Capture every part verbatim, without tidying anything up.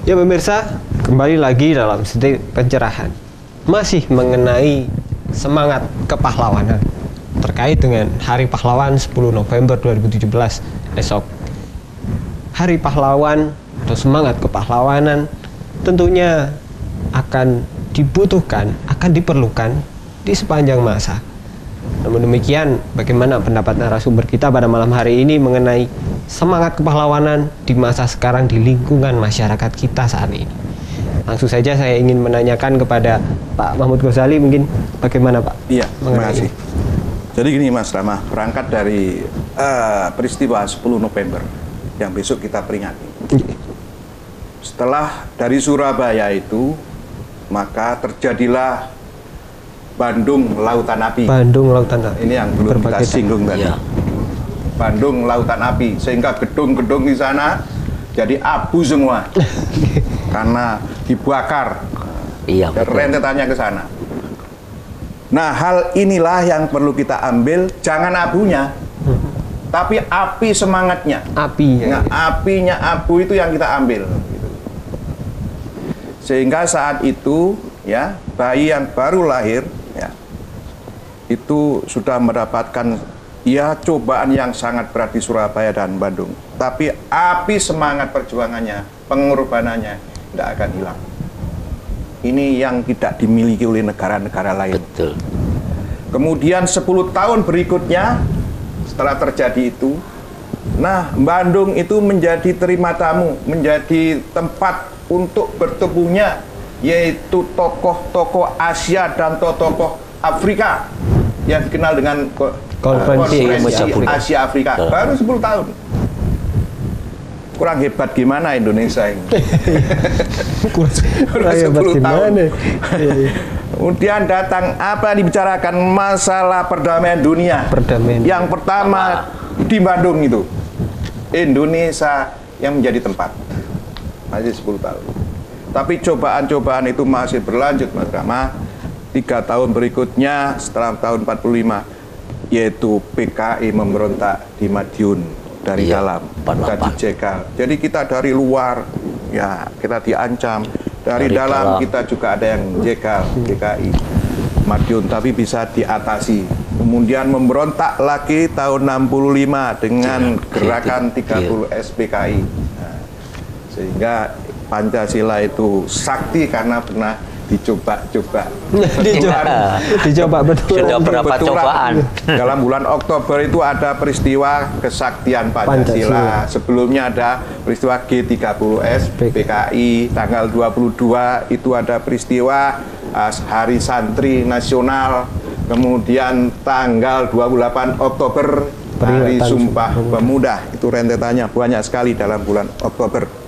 Ya pemirsa, kembali lagi dalam sedikit pencerahan. Masih mengenai semangat kepahlawanan terkait dengan Hari Pahlawan sepuluh November dua ribu tujuh belas esok. Hari Pahlawan atau semangat kepahlawanan tentunya akan dibutuhkan, akan diperlukan di sepanjang masa. Namun demikian, bagaimana pendapat narasumber kita pada malam hari ini mengenai semangat kepahlawanan di masa sekarang di lingkungan masyarakat kita saat ini? Langsung saja saya ingin menanyakan kepada Pak Mahmud Ghazali, mungkin bagaimana Pak? Iya, terima kasih. Jadi gini Mas Rama, berangkat dari uh, peristiwa sepuluh November yang besok kita peringati. Setelah dari Surabaya itu, maka terjadilah Bandung Lautan Api. Bandung Lautan Api. Ini yang belum kita singgung tadi. Ya. Bandung Lautan Api, sehingga gedung-gedung di sana jadi abu semua karena dibakar. Iya. Rentetannya ke sana. Nah, hal inilah yang perlu kita ambil, jangan abunya, hmm. tapi api semangatnya. Api. Nah, apinya abu itu yang kita ambil. Sehingga saat itu, ya, bayi yang baru lahir, ya, itu sudah mendapatkan ya cobaan yang sangat berat di Surabaya dan Bandung. Tapi api semangat perjuangannya, pengorbanannya tidak akan hilang. Ini yang tidak dimiliki oleh negara-negara lain. Betul. Kemudian sepuluh tahun berikutnya setelah terjadi itu, nah Bandung itu menjadi terima tamu, menjadi tempat untuk bertemunya yaitu tokoh-tokoh Asia dan tokoh Afrika yang dikenal dengan Konferensi Asia Afrika. Baru sepuluh tahun. Kurang hebat gimana Indonesia ini? Kurang hebat gimana? Kemudian datang apa yang dibicarakan, masalah perdamaian dunia. Perdamaian. Yang pertama di Bandung itu, Indonesia yang menjadi tempat. Masih sepuluh tahun. Tapi cobaan-cobaan itu masih berlanjut, Mas Rama. Tiga tahun berikutnya setelah tahun empat puluh lima, yaitu P K I memberontak di Madiun dari iya, dalam, kita dijegal. Jadi kita dari luar, ya kita diancam. Dari, dari dalam, dalam kita juga ada yang jegal P K I Madiun, tapi bisa diatasi. Kemudian memberontak lagi tahun enam puluh lima dengan gerakan tiga puluh S P K I. Nah, sehingga Pancasila itu sakti karena pernah dicoba-coba. dicoba, dicoba betul. Sudah berapa cobaan. Dalam bulan Oktober itu ada peristiwa kesaktian Pancasila. Pancasila. Sebelumnya ada peristiwa G tiga puluh S P K I. Tanggal dua puluh dua itu ada peristiwa uh, Hari Santri Nasional. Kemudian tanggal dua puluh delapan Oktober Hari Sumpah Pemuda. Itu rentetannya banyak sekali dalam bulan Oktober.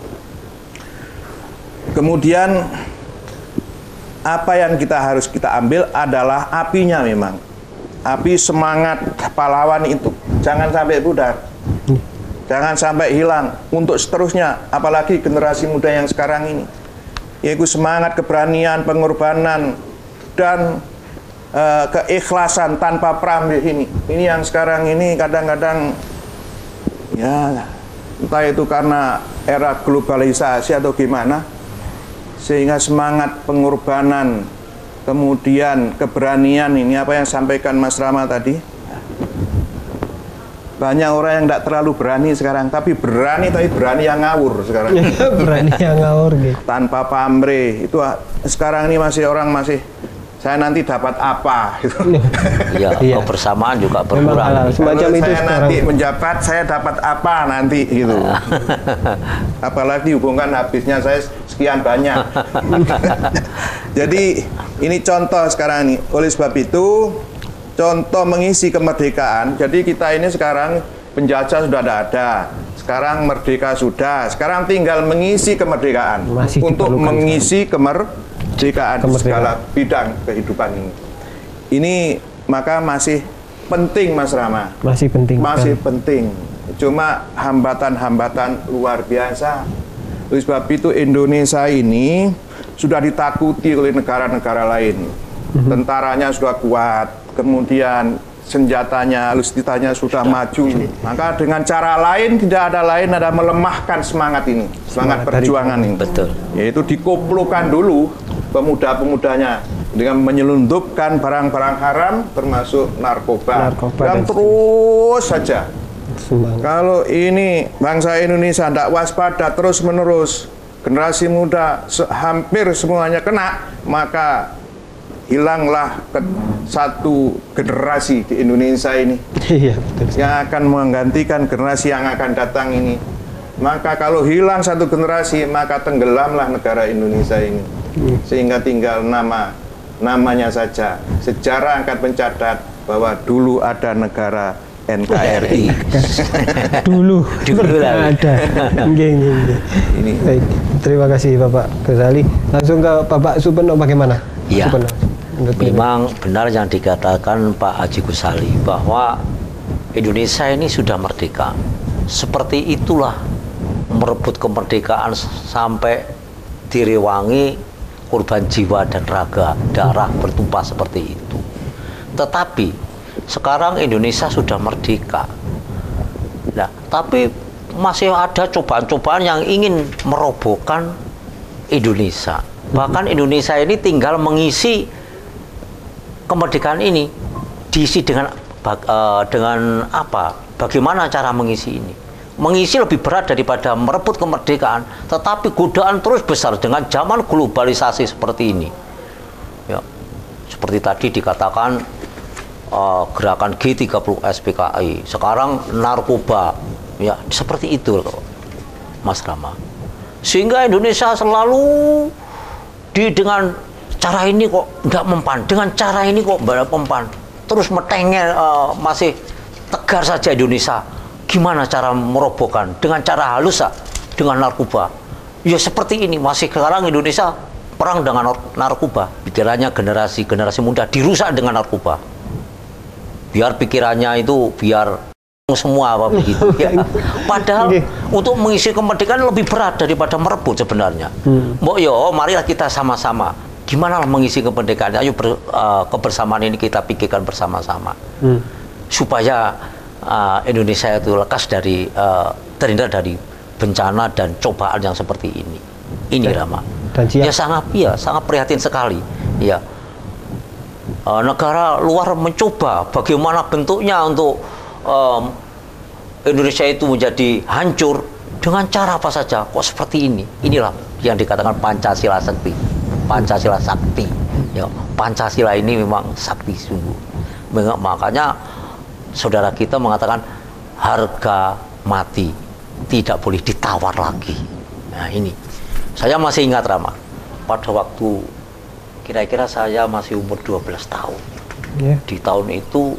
Kemudian apa yang kita harus kita ambil adalah apinya memang. Api semangat pahlawan itu. Jangan sampai pudar. Jangan sampai hilang. Untuk seterusnya, apalagi generasi muda yang sekarang ini. Yaitu semangat, keberanian, pengorbanan, dan uh, keikhlasan tanpa pamrih ini. Ini yang sekarang ini kadang-kadang, ya entah itu karena era globalisasi atau gimana, sehingga semangat pengorbanan, kemudian keberanian ini apa yang sampaikan Mas Rama tadi. Banyak orang yang tidak terlalu berani sekarang, tapi berani tapi berani yang ngawur sekarang. Berani yang ngawur gitu. Tanpa pamrih. Itu sekarang ini masih orang masih saya nanti dapat apa gitu. Iya, iya. Kebersamaan juga berkurang. Semacam itu saya sekarang. Nanti menjabat saya dapat apa nanti gitu. Apalagi hubungan habisnya saya sekian banyak. Jadi ini contoh sekarang nih. Oleh sebab itu contoh mengisi kemerdekaan. Jadi kita ini sekarang penjajah sudah tidak ada. Sekarang merdeka sudah. Sekarang tinggal mengisi kemerdekaan. Masih untuk mengisi kemerdekaan. Kemerdekaan segala bidang kehidupan ini. Ini maka masih penting Mas Rama. Masih penting. Masih kan? penting. Cuma hambatan-hambatan luar biasa. Oleh sebab itu Indonesia ini sudah ditakuti oleh negara-negara lain. Mm-hmm. Tentaranya sudah kuat. Kemudian senjatanya, alutsistanya sudah, sudah maju. Ini. Maka dengan cara lain, tidak ada lain, ada melemahkan semangat ini, semangat, semangat perjuangan ini. Betul. Yaitu dikoplokan dulu pemuda-pemudanya dengan menyelundupkan barang-barang haram, termasuk narkoba, narkoba dan, dan terus saja. Semangat. Kalau ini bangsa Indonesia tidak waspada terus-menerus, generasi muda se hampir semuanya kena, maka hilanglah ke satu generasi di Indonesia ini iya, betul. Yang akan menggantikan generasi yang akan datang ini. Maka kalau hilang satu generasi, maka tenggelamlah negara Indonesia ini, hmm. sehingga tinggal nama namanya saja. Sejarah akan mencatat bahwa dulu ada negara N K R I. dulu dulu ada. Ini. Baik, terima kasih Bapak Ghazali. Langsung ke Bapak Supeno, bagaimana? Iya. Supeno. Memang benar yang dikatakan Pak Haji Ghazali bahwa Indonesia ini sudah merdeka. Seperti itulah merebut kemerdekaan sampai direwangi korban jiwa dan raga, darah bertumpah seperti itu. Tetapi sekarang Indonesia sudah merdeka. Nah, tapi masih ada cobaan-cobaan yang ingin merobohkan Indonesia. Bahkan Indonesia ini tinggal mengisi kemerdekaan ini, diisi dengan uh, dengan apa? Bagaimana cara mengisi ini? Mengisi lebih berat daripada merebut kemerdekaan, tetapi godaan terus besar dengan zaman globalisasi seperti ini. Ya, seperti tadi dikatakan uh, gerakan G tiga puluh S P K I, sekarang narkoba, ya seperti itu, Mas Rama. Sehingga Indonesia selalu di dengan cara ini kok nggak mempan, dengan cara ini kok nggak mempan, terus metengel, uh, masih tegar saja Indonesia. Gimana cara merobohkan? Dengan cara halus, ah, dengan narkoba. Ya seperti ini, masih sekarang Indonesia perang dengan narkoba. Pikirannya generasi-generasi muda dirusak dengan narkoba. Biar pikirannya itu, biar semua apa begitu. Ya. Padahal untuk mengisi kemerdekaan lebih berat daripada merebut sebenarnya. Hmm. Mbok yo, marilah kita sama-sama. Gimana lah mengisi kemerdekaan? Ayo ber, uh, kebersamaan ini kita pikirkan bersama-sama. Hmm. Supaya uh, Indonesia itu lekas dari uh, terhindar dari bencana dan cobaan yang seperti ini. Ini dan, Rama. Dan ya sangat ya sangat prihatin sekali. Ya. Uh, negara luar mencoba bagaimana bentuknya untuk um, Indonesia itu menjadi hancur dengan cara apa saja. Kok seperti ini? Inilah yang dikatakan Pancasila sakti. Pancasila sakti, ya, Pancasila ini memang sakti sungguh. Makanya saudara kita mengatakan harga mati tidak boleh ditawar lagi. Nah ini, saya masih ingat Rama, pada waktu kira-kira saya masih umur dua belas tahun. Yeah. Di tahun itu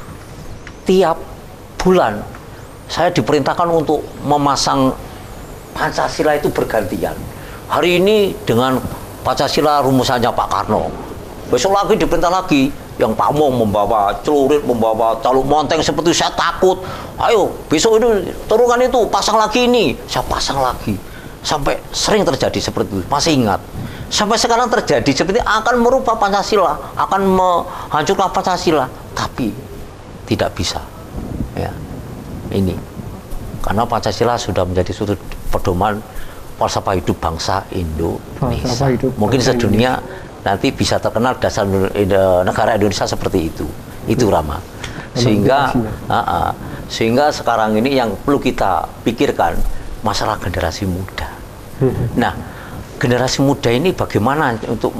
tiap bulan saya diperintahkan untuk memasang Pancasila itu bergantian. Hari ini dengan Pancasila rumusannya Pak Karno, besok lagi diperintah lagi yang Pak Mong membawa celurit, membawa caluk monteng seperti saya takut. Ayo besok itu turunkan itu, pasang lagi ini, saya pasang lagi. Sampai sering terjadi seperti itu, masih ingat. Sampai sekarang terjadi seperti akan merubah Pancasila, akan menghancurkan Pancasila, tapi tidak bisa. Ya, ini karena Pancasila sudah menjadi suatu pedoman falsafah hidup bangsa Indonesia. Hidup mungkin sedunia Indonesia. Nanti bisa terkenal dasar negara Indonesia seperti itu. Itu Rama. Sehingga uh, uh, sehingga sekarang ini yang perlu kita pikirkan masalah generasi muda. Nah, generasi muda ini bagaimana untuk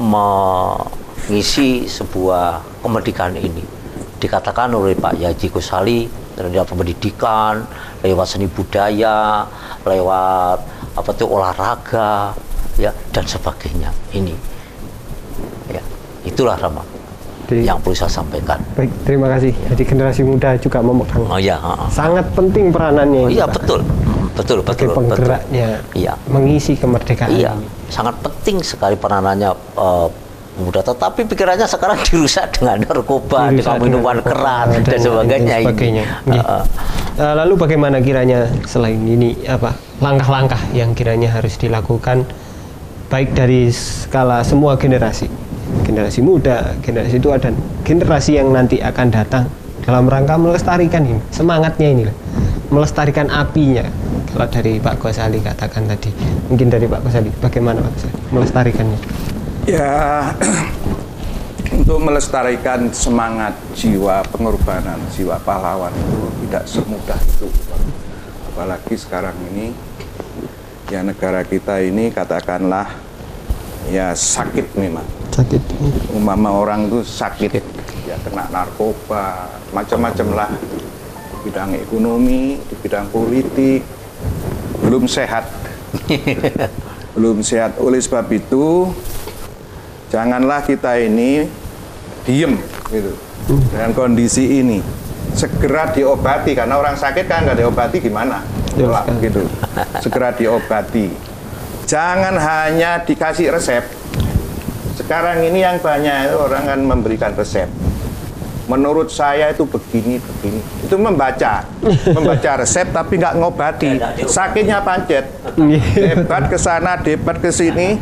mengisi sebuah kemerdekaan ini? Dikatakan oleh Pak Haji Ghazali terhadap pendidikan, lewat seni budaya, lewat apa itu olahraga, ya dan sebagainya. Ini, ya itulah Rama Jadi, yang perlu saya sampaikan. Baik, terima kasih. Ya. Jadi generasi muda juga memegang. Oh ya, uh, uh. sangat penting peranannya. Oh iya betul, betul, betul, penggeraknya, iya. mengisi kemerdekaan. Iya, ini. sangat penting sekali peranannya. Uh, muda, tetapi pikirannya sekarang dirusak dengan narkoba, dirusak dengan minuman keras dan, dan sebagainya. Dan sebagainya. Ini. Uh, uh, lalu bagaimana kiranya selain ini apa langkah-langkah yang kiranya harus dilakukan baik dari skala semua generasi, generasi muda, generasi tua dan generasi yang nanti akan datang dalam rangka melestarikan ini, semangatnya ini, melestarikan apinya. Kalau dari Pak Ghazali katakan tadi, mungkin dari Pak Ghazali, bagaimana Pak Ghazali melestarikannya? Ya, untuk melestarikan semangat jiwa pengorbanan, jiwa pahlawan itu tidak semudah itu. Apalagi sekarang ini, ya negara kita ini katakanlah ya sakit memang. Sakit. Umpama orang itu sakit, ya kena narkoba, macam-macam lah. Di bidang ekonomi, di bidang politik, belum sehat. Belum sehat. Oleh sebab itu, janganlah kita ini diem gitu dengan kondisi ini. Segera diobati, karena orang sakit kan nggak diobati gimana? Tolak, gitu. Segera diobati. Jangan hanya dikasih resep. Sekarang ini yang banyak itu orang kan memberikan resep. Menurut saya itu begini, begini. Itu membaca, membaca resep tapi nggak ngobati. Sakitnya pancet. Debat ke sana, debat ke sini.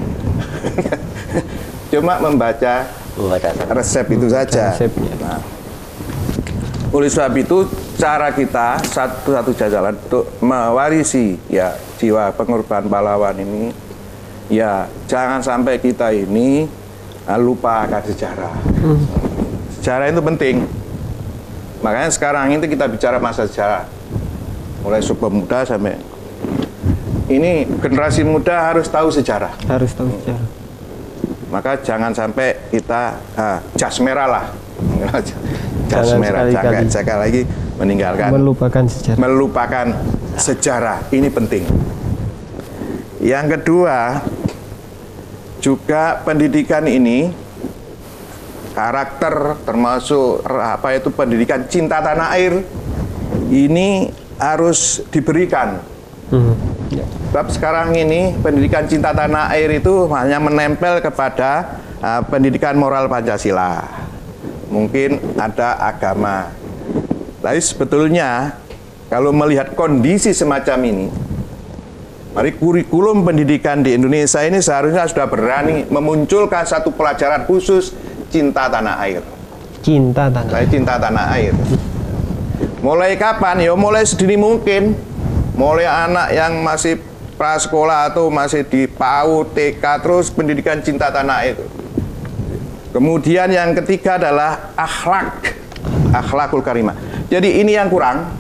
Cuma membaca resep itu saja. Nah, oleh sebab itu cara kita satu-satu jalan untuk mewarisi ya jiwa pengorbanan pahlawan ini, ya jangan sampai kita ini lupa akan sejarah. Hmm. Sejarah itu penting. Makanya sekarang itu kita bicara masa sejarah. Mulai Sumpah Pemuda sampai ini generasi muda harus tahu sejarah. Harus tahu sejarah. Maka jangan sampai kita ah, jas merah lah. Jas jangan merah, jangan sekali lagi meninggalkan. Melupakan sejarah. Melupakan sejarah. Ini penting. Yang kedua, juga pendidikan ini karakter termasuk apa itu pendidikan cinta tanah air ini harus diberikan. Hmm. Ya. Sebab sekarang ini pendidikan cinta tanah air itu hanya menempel kepada uh, pendidikan moral Pancasila. Mungkin ada agama. Tapi sebetulnya kalau melihat kondisi semacam ini, mari kurikulum pendidikan di Indonesia ini seharusnya sudah berani memunculkan satu pelajaran khusus cinta tanah air. Cinta tanah air. Cinta tanah air. Mulai kapan? Ya mulai sedini mungkin. Mulai anak yang masih prasekolah atau masih di PAUD, T K, terus pendidikan cinta tanah air. Kemudian yang ketiga adalah akhlak. Akhlakul karimah. Jadi ini yang kurang.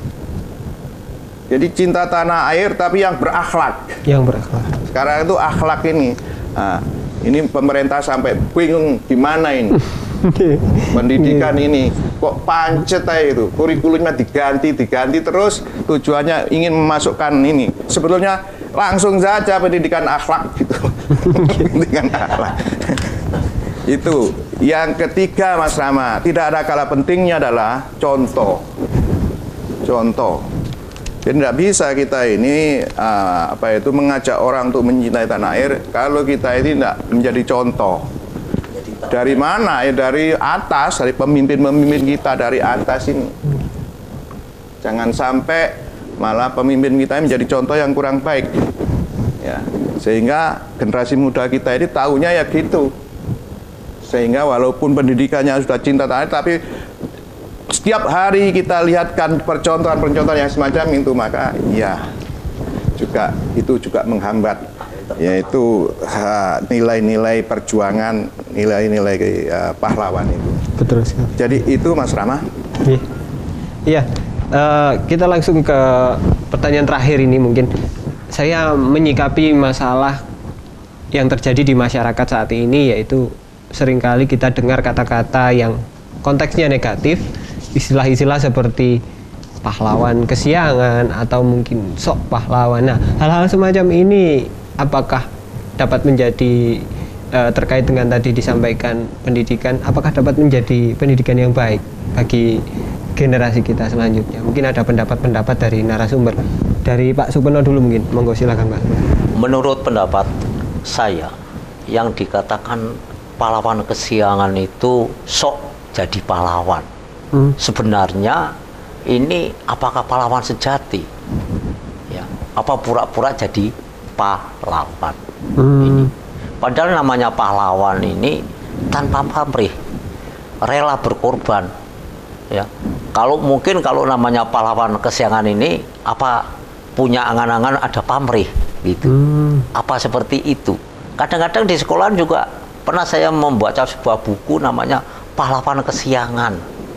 Jadi cinta tanah air tapi yang berakhlak. Yang berakhlak. Sekarang itu akhlak ini. Nah, ini pemerintah sampai bingung gimana ini. Pendidikan ini kok pancet aja itu. Kurikulumnya diganti, diganti terus tujuannya ingin memasukkan ini. Sebetulnya langsung saja pendidikan akhlak gitu. Pendidikan akhlak. Itu. Yang ketiga Mas Rama, tidak ada kalah pentingnya adalah contoh. Contoh. Jadi tidak bisa kita ini uh, apa itu mengajak orang untuk mencintai tanah air kalau kita ini tidak menjadi contoh. Dari mana? Ya dari atas, dari pemimpin-pemimpin kita dari atas ini. Jangan sampai malah pemimpin kita menjadi contoh yang kurang baik. Ya, sehingga generasi muda kita ini tahunya ya gitu. Sehingga walaupun pendidikannya sudah cinta tanah air, tapi setiap hari kita lihatkan percontohan-percontohan yang semacam itu, maka ya juga itu juga menghambat yaitu nilai-nilai perjuangan, nilai-nilai uh, pahlawan itu. Betul sekali. Jadi itu Mas Rama. Iya, iya. Uh, kita langsung ke pertanyaan terakhir ini mungkin. Saya menyikapi masalah yang terjadi di masyarakat saat ini, yaitu seringkali kita dengar kata-kata yang konteksnya negatif, istilah-istilah seperti pahlawan kesiangan atau mungkin sok pahlawan. Nah, hal-hal semacam ini apakah dapat menjadi uh, terkait dengan tadi disampaikan pendidikan, apakah dapat menjadi pendidikan yang baik bagi generasi kita selanjutnya? Mungkin ada pendapat-pendapat dari narasumber. Dari Pak Supeno dulu mungkin, monggo silakan Pak. Menurut pendapat saya, yang dikatakan pahlawan kesiangan itu sok jadi pahlawan. Hmm. Sebenarnya ini apakah pahlawan sejati? Ya, apa pura-pura jadi pahlawan? Hmm. Ini. Padahal namanya pahlawan ini tanpa pamrih, rela berkorban Ya, kalau mungkin kalau namanya pahlawan kesiangan ini apa punya angan-angan ada pamrih gitu. Hmm. Apa seperti itu? Kadang-kadang di sekolahan juga pernah saya membaca sebuah buku namanya Pahlawan Kesiangan.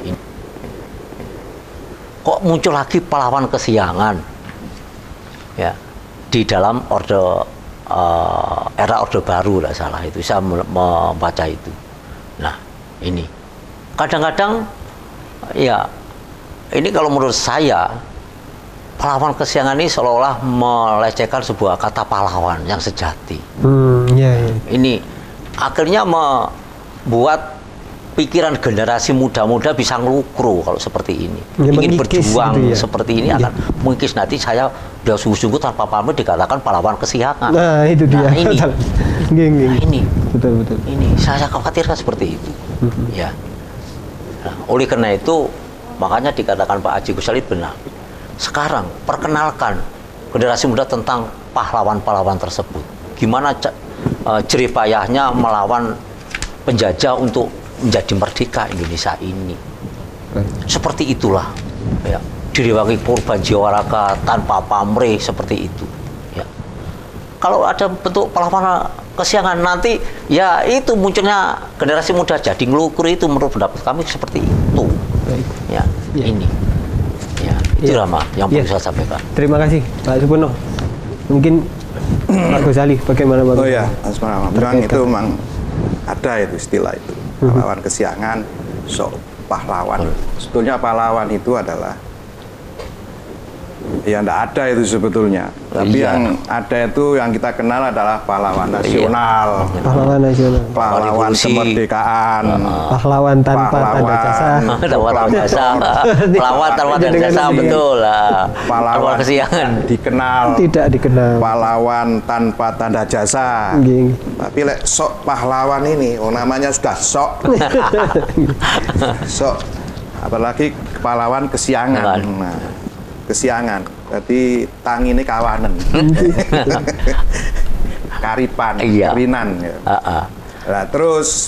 Kok muncul lagi pahlawan kesiangan? Ya, di dalam orde uh, era orde baru lah salah itu saya membaca itu. Nah, ini kadang-kadang ya, ini kalau menurut saya pahlawan kesiangan ini seolah-olah melecehkan sebuah kata pahlawan yang sejati. Hmm, yeah, yeah. Ini akhirnya membuat pikiran generasi muda-muda bisa ngelukru kalau seperti ini. Ya, ingin berjuang gitu ya. Seperti ini ya. Akan mengikis nanti saya sudah sungguh-sungguh tanpa pamrih dikatakan pahlawan kesiangan. Nah, itu dia. Nah, ini, geng, geng. ini, betul, betul. Ini saya khawatirkan seperti itu. Mm-hmm. Ya. Nah, oleh karena itu makanya dikatakan Pak Haji Gus Salim benar. Sekarang perkenalkan generasi muda tentang pahlawan-pahlawan tersebut. Gimana uh, jeripayahnya melawan penjajah untuk menjadi merdeka Indonesia ini. Seperti itulah ya. Diriwangi Purban Jiwaraka tanpa pamrih seperti itu ya. Kalau ada bentuk pahlawan kesiangan nanti ya itu munculnya generasi muda jadi ngelukuri, itu menurut pendapat kami seperti itu ya, ya. Ini ya itulah ya. Yang perlu ya. Saya sampaikan. Terima kasih Pak Supono. Mungkin Pak Ghazali bagaimana Pak? Oh ya, memang itu memang ada itu istilah itu. Pahlawan kesiangan, sok pahlawan. Sebetulnya pahlawan itu adalah ya tidak ada itu sebetulnya. Tapi iya. Yang ada itu yang kita kenal adalah pahlawan nasional. Iya. Pahlawan nasional. Pahlawan kemerdekaan. Pahlawan tanpa tanda jasa. Pahlawan jasa. Pahlawan tanpa tanda jasa, betul lah. Pahlawan kesiangan dikenal. Tidak dikenal. Pahlawan tanpa tanda jasa. Gini. Tapi lek sok pahlawan ini, oh namanya sudah sok. Sok. Apalagi pahlawan kesiangan. Nah, kesiangan. Jadi tang ini kawanan. Karipan, iya. Karinan. Ya. Uh -uh. Nah, terus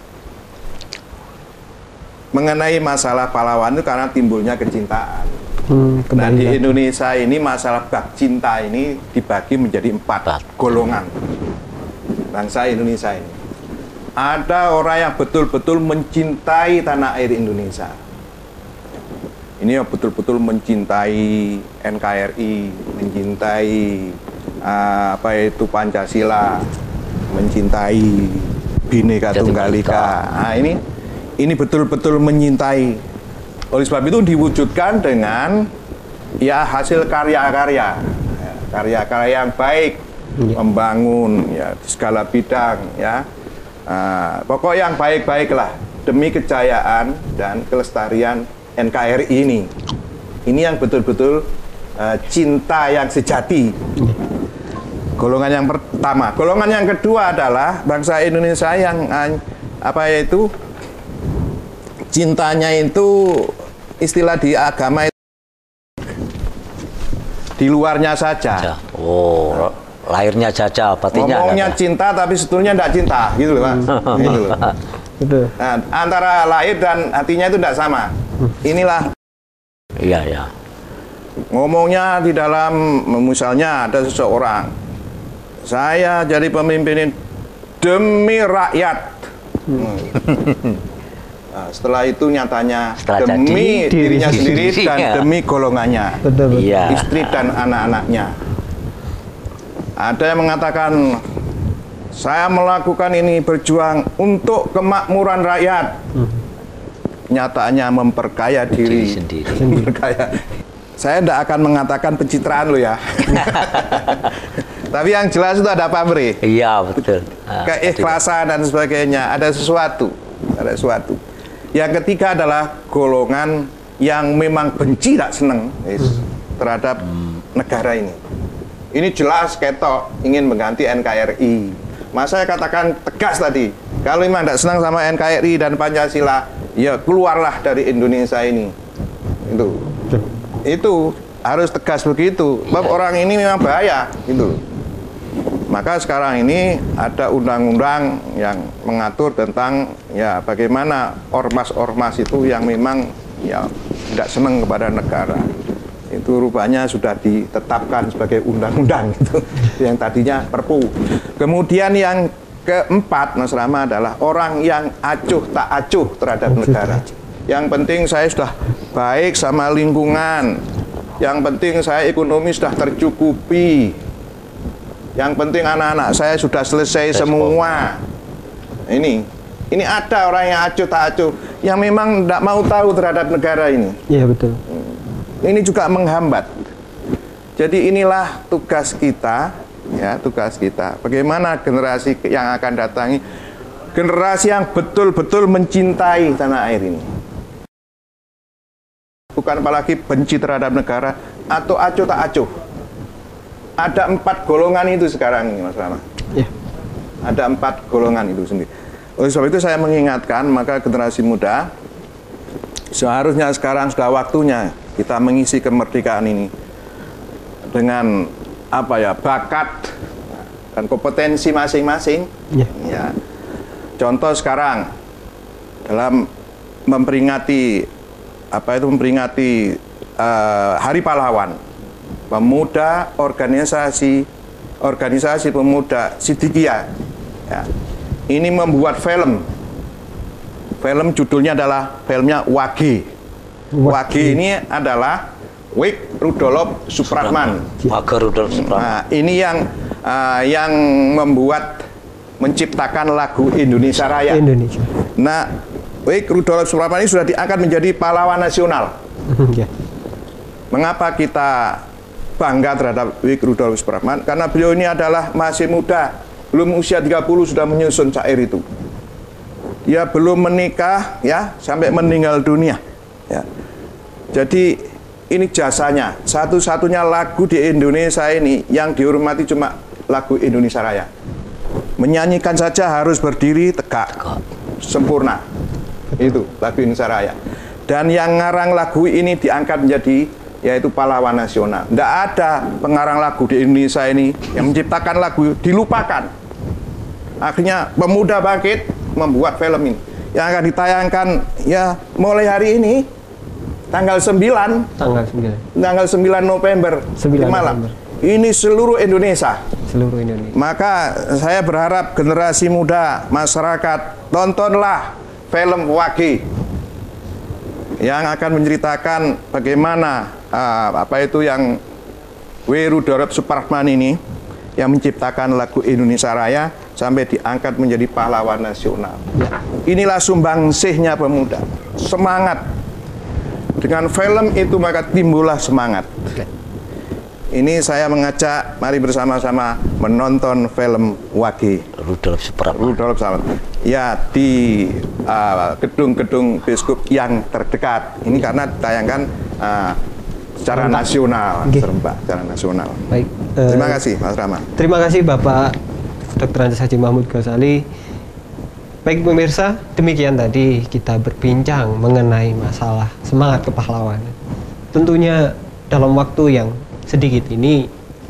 mengenai masalah pahlawan itu karena timbulnya kecintaan. Hmm, nah di Indonesia ini masalah bak cinta ini dibagi menjadi empat golongan bangsa Indonesia ini. Ada orang yang betul-betul mencintai tanah air Indonesia. Ini yang betul-betul mencintai N K R I, mencintai uh, apa itu Pancasila, mencintai Bhinneka Tunggal Ika. Nah, ini ini betul-betul menyintai. Oleh sebab itu diwujudkan dengan ya hasil karya-karya, karya-karya yang baik, membangun ya di segala bidang ya. Uh, pokok yang baik-baiklah demi kejayaan dan kelestarian N K R I ini. Ini yang betul-betul uh, cinta yang sejati. Golongan yang pertama. Golongan yang kedua adalah bangsa Indonesia yang uh, apa yaitu cintanya itu istilah di agama itu di luarnya saja. Oh, lahirnya saja, batinnya ngomongnya kata. Cinta tapi sebetulnya tidak cinta, gitu loh Pak. Gitu loh. Nah, antara lahir dan hatinya itu tidak sama. Inilah. Iya, ya. Ngomongnya di dalam, misalnya ada seseorang, saya jadi pemimpin ini demi rakyat. Hmm. Nah, setelah itu nyatanya setelah demi jadi, dirinya sendiri diri, dan ya. Demi golongannya, betul, betul. Ya. Istri dan anak-anaknya. Ada yang mengatakan saya melakukan ini berjuang untuk kemakmuran rakyat. Hmm. Nyatanya memperkaya diri, diri sendiri. Memperkaya. Saya tidak akan mengatakan pencitraan lo ya. Tapi yang jelas itu ada pamrih. Iya betul. Nah, keikhlasan dan sebagainya. Ada sesuatu, ada sesuatu. Yang ketiga adalah golongan yang memang benci, tak senang yes, terhadap hmm. negara ini. Ini jelas ketok ingin mengganti N K R I. Masa saya katakan tegas tadi, kalau memang tidak senang sama N K R I dan Pancasila, ya keluarlah dari Indonesia ini. Itu, itu harus tegas begitu. Sebab ya. Orang ini memang bahaya, gitu. Maka sekarang ini ada undang-undang yang mengatur tentang ya bagaimana ormas-ormas itu yang memang ya tidak senang kepada negara. Itu rupanya sudah ditetapkan sebagai undang-undang itu yang tadinya perpu. Kemudian yang keempat, Mas Rama, adalah orang yang acuh tak acuh terhadap negara. Yang penting saya sudah baik sama lingkungan. Yang penting saya ekonomi sudah tercukupi. Yang penting anak-anak saya sudah selesai semua. Ini, ini ada orang yang acuh tak acuh, yang memang tidak mau tahu terhadap negara ini. Iya, betul. Ini juga menghambat. Jadi inilah tugas kita, ya tugas kita. Bagaimana generasi yang akan datangi, generasi yang betul-betul mencintai tanah air ini. Bukan apalagi benci terhadap negara atau acuh tak acuh. Ada empat golongan itu sekarang ini, Mas Rama. Ya. Ada empat golongan itu sendiri. Oleh sebab itu saya mengingatkan, maka generasi muda seharusnya sekarang sudah waktunya kita mengisi kemerdekaan ini dengan apa ya, bakat dan kompetensi masing-masing. Ya. Ya. Contoh sekarang dalam memperingati apa itu memperingati uh, Hari Pahlawan, pemuda organisasi organisasi pemuda Siddiqiyah, ya, ini membuat film. Film judulnya adalah filmnya Wage. Wage ini adalah Wage Rudolf Supratman. Wage Rudolf Supratman. Nah, ini yang uh, yang membuat menciptakan lagu Indonesia Raya. Indonesia. Nah, Wage Rudolf Supratman ini sudah diangkat menjadi pahlawan nasional. Mengapa kita bangga terhadap Wage Rudolf Supratman? Karena beliau ini adalah masih muda, belum usia tiga puluh sudah menyusun syair itu. Dia belum menikah, ya, sampai meninggal dunia, ya. Jadi ini jasanya, satu-satunya lagu di Indonesia ini yang dihormati cuma lagu Indonesia Raya. Menyanyikan saja harus berdiri tegak, sempurna. Itu lagu Indonesia Raya. Dan yang ngarang lagu ini diangkat menjadi yaitu pahlawan nasional. Tidak ada pengarang lagu di Indonesia ini yang menciptakan lagu dilupakan. Akhirnya pemuda bangkit membuat film ini yang akan ditayangkan ya mulai hari ini tanggal sembilan tanggal sembilan tanggal sembilan November sembilan malam. November. Ini seluruh Indonesia. Seluruh Indonesia. Maka saya berharap generasi muda, masyarakat, tontonlah film Wage yang akan menceritakan bagaimana uh, apa itu yang Wage Rudolf Supratman ini yang menciptakan lagu Indonesia Raya sampai diangkat menjadi pahlawan nasional. Inilah sumbangsihnya pemuda. Semangat. Dengan film itu maka timbullah semangat. Ini saya mengajak mari bersama-sama menonton film Wage Rudolf Supratman. Rudolf Supratman. Ya, di gedung-gedung uh, biskup yang terdekat. Ini karena ditayangkan uh, secara Mantap. nasional, okay. serempak secara nasional. Baik. Uh, terima kasih, Mas Rama. Terima kasih Bapak Doktor Andes Haji Mahmud Ghazali. Baik pemirsa, demikian tadi kita berbincang mengenai masalah semangat kepahlawanan. Tentunya dalam waktu yang sedikit ini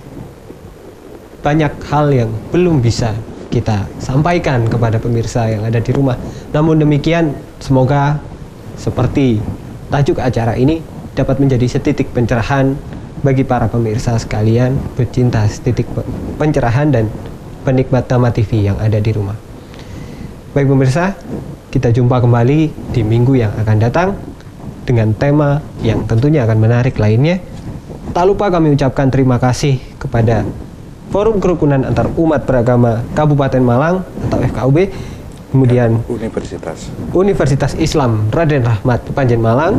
banyak hal yang belum bisa kita sampaikan kepada pemirsa yang ada di rumah. Namun demikian, semoga seperti tajuk acara ini dapat menjadi setitik pencerahan bagi para pemirsa sekalian, pecinta setitik pencerahan dan penikmat Tama T V yang ada di rumah. Baik pemirsa, kita jumpa kembali di minggu yang akan datang dengan tema yang tentunya akan menarik lainnya. Tak lupa kami ucapkan terima kasih kepada Forum Kerukunan Antar Umat Beragama Kabupaten Malang atau F K U B, kemudian Universitas Universitas Islam Raden Rahmat Panjen Malang,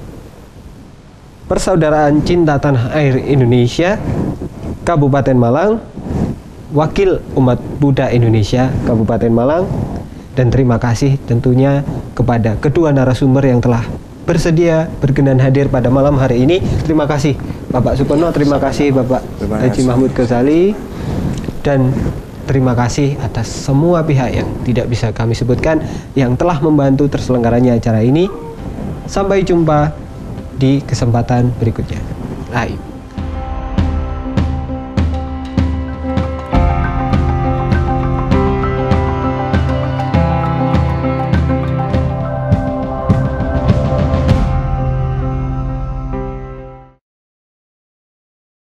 Persaudaraan Cinta Tanah Air Indonesia Kabupaten Malang, Wakil Umat Buddha Indonesia Kabupaten Malang, dan terima kasih tentunya kepada kedua narasumber yang telah bersedia berkenan hadir pada malam hari ini. Terima kasih Bapak Supono, terima kasih Bapak Haji Mahmud Ghazali, dan terima kasih atas semua pihak yang tidak bisa kami sebutkan yang telah membantu terselenggaranya acara ini. Sampai jumpa di kesempatan berikutnya. Ayo.